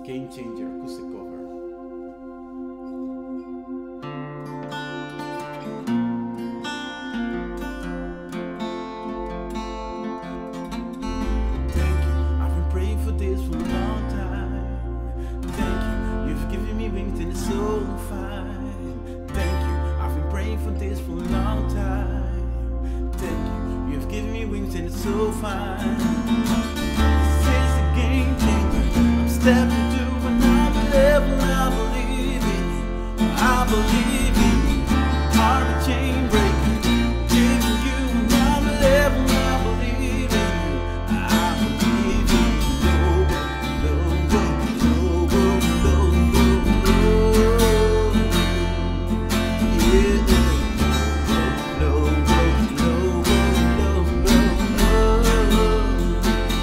Game Changer acoustic cover. Thank you, I've been praying for this for a long time. Thank you, you've given me wings and it's so fine. Thank you, I've been praying for this for a long time. Thank you, you've given me wings and it's so fine. This is a game changer, I'm stepping to another level. I believe in you, I believe in you. Heart a chain breaker, giving you another level. I believe in you, I believe in you. Low, low, low, low, low, low. Yeah. Low, low, low, low, low, low.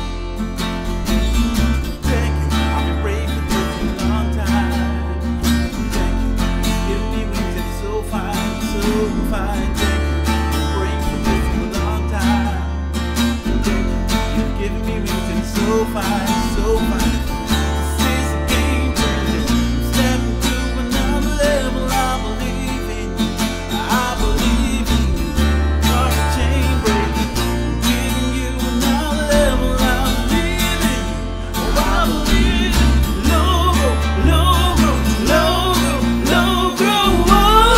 Thank you, I've been praying for this for a long time. Thank you, give me wings and it's so fine, so fine. Thank you, I've been praying for this for a long time. Thank you, you've given me wings and it's so fine, so fine. This is a game changer, I'm stepping to another level. I believe in you, I believe in you. Heart a chain breaker, giving you another level. I believe in you, oh I believe in you. Logo, logo, logo, logo, oh.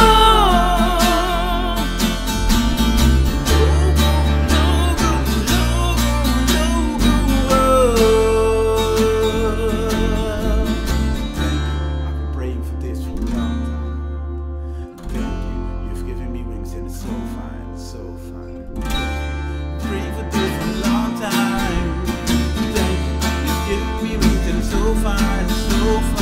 Thank you, I've been praying for this for a long time. Thank you, you've given me wings and it's so fine, so fine. Praying for this for a long time. Thank you, you've given me wings and it's so fine, so fine.